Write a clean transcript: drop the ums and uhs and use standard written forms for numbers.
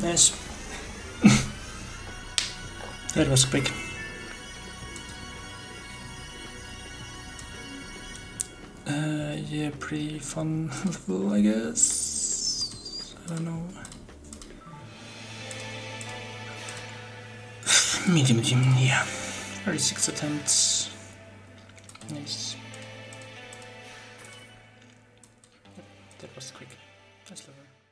Nice. That was quick. Yeah, pretty fun level, I guess. I don't know. Medium, yeah. 36 attempts. Nice. That was quick. Nice level.